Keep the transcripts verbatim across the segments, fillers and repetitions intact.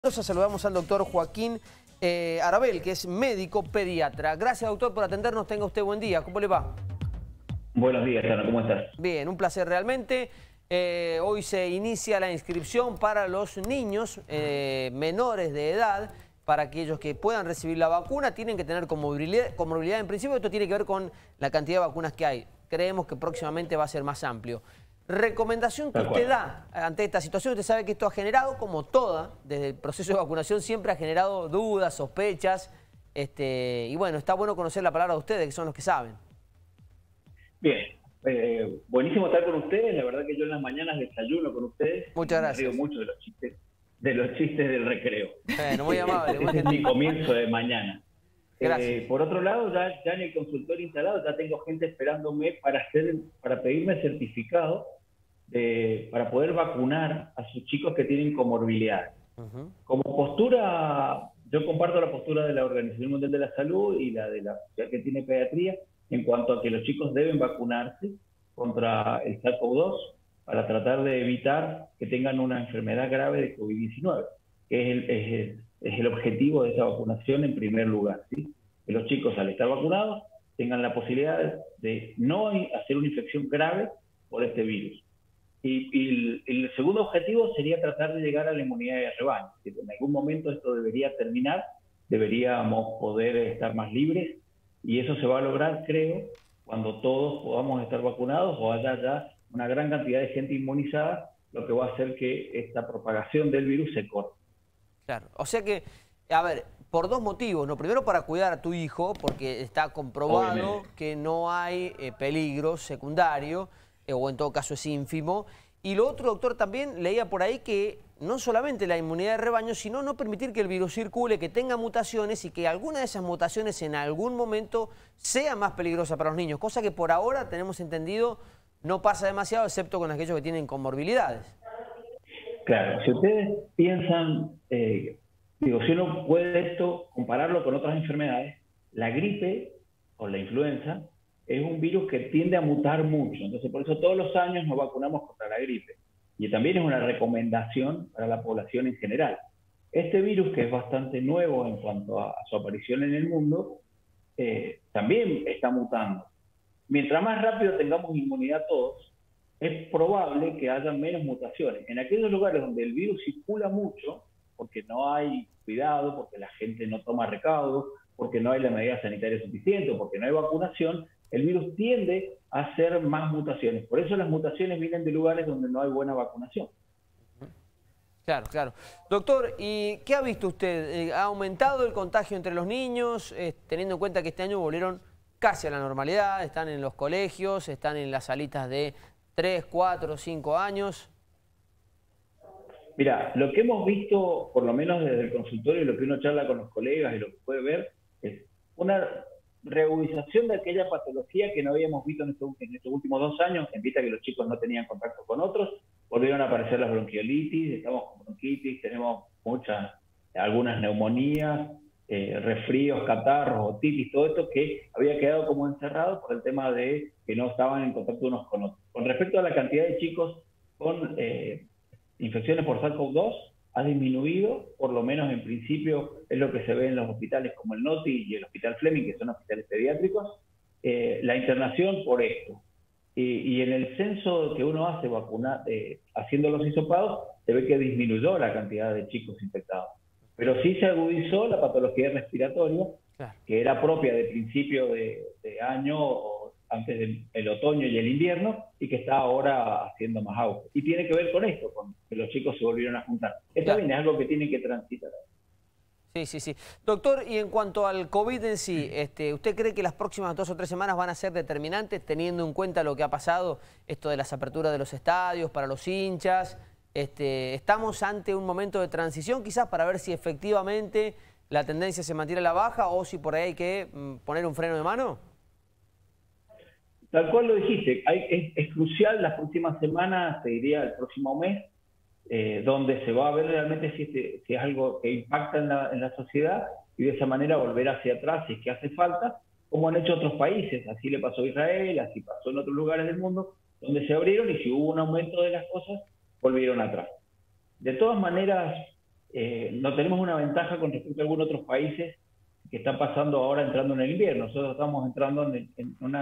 Entonces saludamos al doctor Joaquín eh, Arabel, que es médico pediatra. Gracias, doctor, por atendernos. Tenga usted buen día. ¿Cómo le va? Buenos días, Ana. ¿Cómo estás? Bien, un placer realmente. Eh, hoy se inicia la inscripción para los niños eh, menores de edad. Para aquellos que puedan recibir la vacuna, tienen que tener comorbilidad, comorbilidad en principio. Esto tiene que ver con la cantidad de vacunas que hay. Creemos que próximamente va a ser más amplio. Recomendación que Tal usted cual. da ante esta situación. Usted sabe que esto ha generado, como toda, desde el proceso de vacunación, siempre ha generado dudas, sospechas. Este, y bueno, está bueno conocer la palabra de ustedes, que son los que saben. Bien, eh, buenísimo estar con ustedes. La verdad que yo en las mañanas desayuno con ustedes. Muchas Me gracias. río mucho de los chistes, de los chistes del recreo. Bueno, muy amable, muy Ese es mi gentil. comienzo de mañana. Gracias. Eh, por otro lado, ya, ya en el consultorio instalado ya tengo gente esperándome para hacer, para pedirme certificado de, para poder vacunar a sus chicos que tienen comorbilidades. Uh-huh. Como postura, yo comparto la postura de la Organización Mundial de la Salud y la de la sociedad que tiene pediatría en cuanto a que los chicos deben vacunarse contra el SARS CoV dos para tratar de evitar que tengan una enfermedad grave de COVID diecinueve, que es el, es el, es el objetivo de esta vacunación en primer lugar, ¿sí? Que los chicos, al estar vacunados, tengan la posibilidad de no hacer una infección grave por este virus. Y, y el, el segundo objetivo sería tratar de llegar a la inmunidad de rebaño. Que en algún momento esto debería terminar, deberíamos poder estar más libres, y eso se va a lograr, creo, cuando todos podamos estar vacunados o haya ya una gran cantidad de gente inmunizada, lo que va a hacer que esta propagación del virus se corte. Claro, o sea que, a ver, por dos motivos, ¿no? Primero, para cuidar a tu hijo, porque está comprobado Obviamente. que no hay eh, peligro secundario, eh, o en todo caso es ínfimo. Y lo otro, doctor, también leía por ahí que no solamente la inmunidad de rebaño, sino no permitir que el virus circule, que tenga mutaciones y que alguna de esas mutaciones en algún momento sea más peligrosa para los niños, cosa que por ahora tenemos entendido no pasa demasiado, excepto con aquellos que tienen comorbilidades. Claro, si ustedes piensan, eh, digo, si uno puede esto compararlo con otras enfermedades, la gripe o la influenza es un virus que tiende a mutar mucho. Entonces, por eso todos los años nos vacunamos contra la gripe. Y también es una recomendación para la población en general. Este virus, que es bastante nuevo en cuanto a, a su aparición en el mundo, eh, también está mutando. Mientras más rápido tengamos inmunidad todos, es probable que haya menos mutaciones. En aquellos lugares donde el virus circula mucho, porque no hay cuidado, porque la gente no toma recaudos, porque no hay la medida sanitaria suficiente, porque no hay vacunación, el virus tiende a hacer más mutaciones. Por eso las mutaciones vienen de lugares donde no hay buena vacunación. Claro, claro. Doctor, ¿y qué ha visto usted? Eh, ¿Ha aumentado el contagio entre los niños, eh, teniendo en cuenta que este año volvieron casi a la normalidad, están en los colegios, están en las salitas de tres, cuatro, cinco años? Mira, lo que hemos visto, por lo menos desde el consultorio, lo que uno charla con los colegas y lo que puede ver, es una reagudización de aquella patología que no habíamos visto en estos, en estos últimos dos años, en vista que los chicos no tenían contacto con otros. Volvieron a aparecer las bronquiolitis, estamos con bronquitis, tenemos muchas, algunas neumonías, eh, resfríos, catarros, otitis, todo esto que había quedado como encerrado por el tema de que no estaban en contacto unos con otros. Con respecto a la cantidad de chicos con eh, infecciones por SARS CoV dos, ha disminuido, por lo menos en principio es lo que se ve en los hospitales como el Noti y el Hospital Fleming, que son hospitales pediátricos, eh, la internación por esto. Y, y en el censo que uno hace vacunar, eh, haciendo los hisopados, se ve que disminuyó la cantidad de chicos infectados. Pero sí se agudizó la patología respiratoria, Claro. que era propia de principio de, de año, o antes del otoño y el invierno, y que está ahora haciendo más auge. Y tiene que ver con esto, con que los chicos se volvieron a juntar. Esto Claro. bien es algo que tiene que transitar. Sí, sí, sí. Doctor, y en cuanto al COVID en sí, este, ¿usted cree que las próximas dos o tres semanas van a ser determinantes, teniendo en cuenta lo que ha pasado, esto de las aperturas de los estadios, para los hinchas? Este, ¿Estamos ante un momento de transición quizás para ver si efectivamente la tendencia se mantiene a la baja o si por ahí hay que mm, poner un freno de mano? Tal cual lo dijiste, hay, es, es crucial las próximas semanas, te diría el próximo mes, eh, donde se va a ver realmente si, este, si es algo que impacta en la, en la sociedad, y de esa manera volver hacia atrás si es que hace falta, como han hecho otros países. Así le pasó a Israel, así pasó en otros lugares del mundo, donde se abrieron y si hubo un aumento de las cosas, volvieron atrás. De todas maneras, eh, no tenemos una ventaja con respecto a algunos otros países que están pasando ahora entrando en el invierno. Nosotros estamos entrando en, en un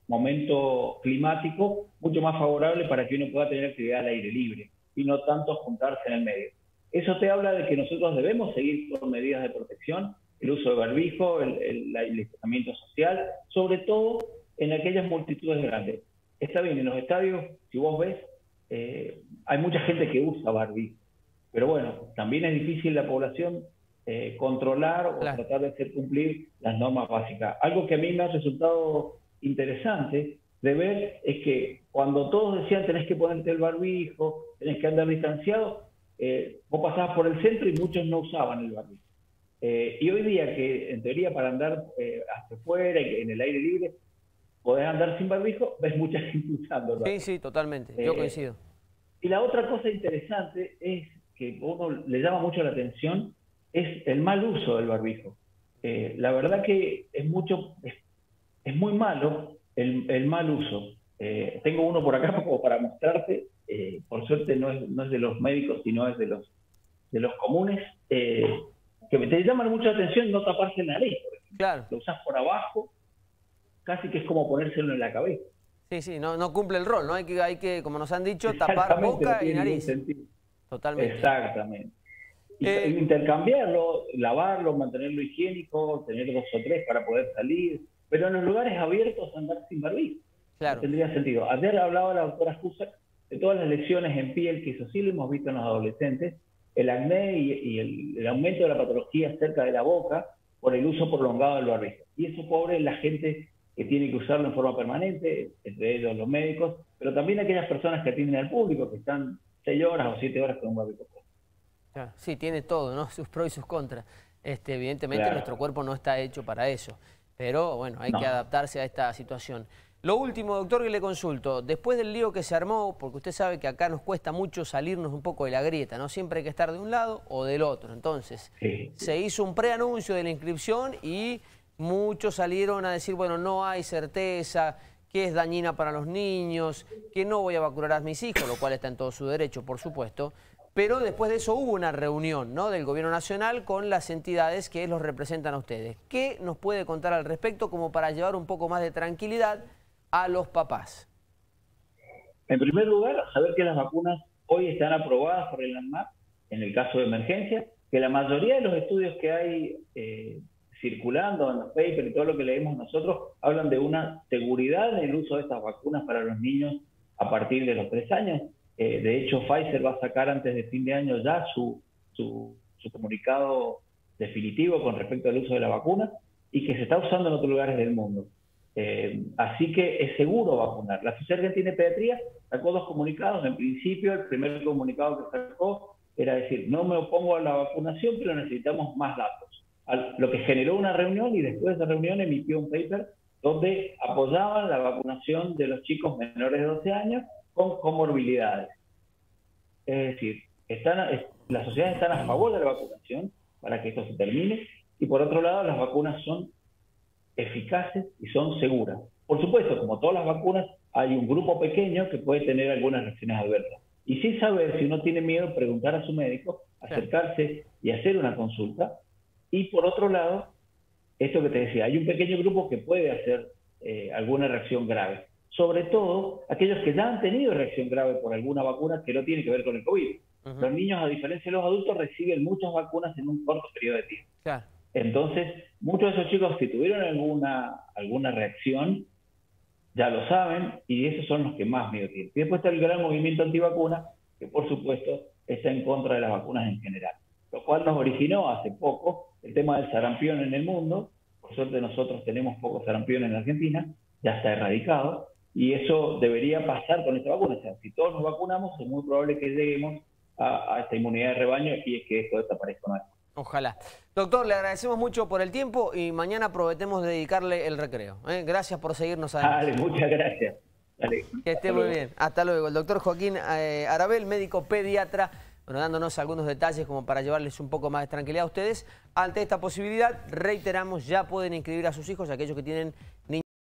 momento climático mucho más favorable para que uno pueda tener actividad al aire libre y no tanto juntarse en el medio. Eso te habla de que nosotros debemos seguir con medidas de protección, el uso de barbijo, el, el, el distanciamiento social, sobre todo en aquellas multitudes grandes. Está bien, en los estadios, si vos ves, eh, hay mucha gente que usa barbijo, pero bueno, también es difícil la población eh, controlar o claro. tratar de hacer cumplir las normas básicas. Algo que a mí me ha resultado interesante de ver es que cuando todos decían tenés que ponerte el barbijo, tenés que andar distanciado, eh, vos pasabas por el centro y muchos no usaban el barbijo. Eh, y hoy día que en teoría para andar eh, hacia afuera y en el aire libre podés andar sin barbijo, ves mucha gente usando el barbijo. Sí, sí, totalmente, yo eh, coincido. Y la otra cosa interesante es que a uno le llama mucho la atención, es el mal uso del barbijo. Eh, la verdad que es mucho, es, es muy malo el, el mal uso. Eh, tengo uno por acá como para mostrarte, eh, por suerte no es, no es de los médicos, sino es de los, de los comunes, eh, que te llaman mucho la atención no taparse la nariz, por ejemplo. Claro. Lo usas por abajo, casi que es como ponérselo en la cabeza. Sí, sí, no, no cumple el rol, ¿no? Hay que, hay que, como nos han dicho, tapar boca y nariz. Totalmente. Exactamente. Y eh, intercambiarlo, lavarlo, mantenerlo higiénico, tener dos o tres para poder salir, pero en los lugares abiertos andar sin barbijo. Claro. No tendría sentido. Ayer hablaba la doctora Cusack de todas las lesiones en piel, que eso sí lo hemos visto en los adolescentes, el acné y, y el, el aumento de la patología cerca de la boca por el uso prolongado del barbijo. Y eso, pobre, la gente que tiene que usarlo en forma permanente, entre ellos los médicos, pero también aquellas personas que atienden al público, que están seis horas o siete horas con un barbijo. Claro, sí, tiene todo, ¿no? Sus pros y sus contras. Este, evidentemente claro. Nuestro cuerpo no está hecho para eso, pero bueno, hay no. que adaptarse a esta situación. Lo último, doctor, que le consulto, después del lío que se armó, porque usted sabe que acá nos cuesta mucho salirnos un poco de la grieta, ¿no? Siempre hay que estar de un lado o del otro. Entonces, sí. se hizo un preanuncio de la inscripción y muchos salieron a decir, bueno, no hay certeza, que es dañina para los niños, que no voy a vacunar a mis hijos, lo cual está en todo su derecho, por supuesto. Pero después de eso hubo una reunión, ¿no?, del Gobierno Nacional con las entidades que los representan a ustedes. ¿Qué nos puede contar al respecto como para llevar un poco más de tranquilidad a los papás? En primer lugar, saber que las vacunas hoy están aprobadas por el ANMAT en el caso de emergencia, que la mayoría de los estudios que hay eh, circulando en los papers y todo lo que leemos nosotros hablan de una seguridad en el uso de estas vacunas para los niños a partir de los tres años. Eh, de hecho, Pfizer va a sacar antes de fin de año ya su, su, su comunicado definitivo con respecto al uso de la vacuna y que se está usando en otros lugares del mundo. Eh, así que es seguro vacunar. La Sociedad Argentina de Pediatría sacó dos comunicados. En principio, el primer comunicado que sacó era decir, no me opongo a la vacunación, pero necesitamos más datos. Al, lo que generó una reunión y después de esa reunión emitió un paper donde apoyaban la vacunación de los chicos menores de doce años con comorbilidades. Es decir, están, las sociedades están a favor de la vacunación para que esto se termine y por otro lado las vacunas son eficaces y son seguras. Por supuesto, como todas las vacunas, hay un grupo pequeño que puede tener algunas reacciones adversas. Y sin saber, si uno tiene miedo, preguntar a su médico, acercarse y hacer una consulta. Y por otro lado, esto que te decía, hay un pequeño grupo que puede hacer eh, alguna reacción grave. Sobre todo, aquellos que ya han tenido reacción grave por alguna vacuna que no tiene que ver con el COVID. Uh-huh. Los niños, a diferencia de los adultos, reciben muchas vacunas en un corto periodo de tiempo. Claro. Entonces, muchos de esos chicos que tuvieron alguna, alguna reacción, ya lo saben, y esos son los que más miedo tienen. Y después está el gran movimiento antivacuna, que por supuesto está en contra de las vacunas en general. Lo cual nos originó hace poco el tema del sarampión en el mundo. Por suerte nosotros tenemos poco sarampión en Argentina, ya está erradicado, y eso debería pasar con esta vacuna. O sea, si todos nos vacunamos, es muy probable que lleguemos a, a esta inmunidad de rebaño y es que esto desaparezca con esto. Ojalá. Doctor, le agradecemos mucho por el tiempo y mañana prometemos dedicarle el recreo. ¿eh? Gracias por seguirnos además. Dale, muchas gracias. Dale. Que esté muy bien. Hasta luego. El doctor Joaquín eh, Arabel, médico pediatra, bueno, dándonos algunos detalles como para llevarles un poco más de tranquilidad a ustedes. Ante esta posibilidad, reiteramos, ya pueden inscribir a sus hijos, aquellos que tienen niños.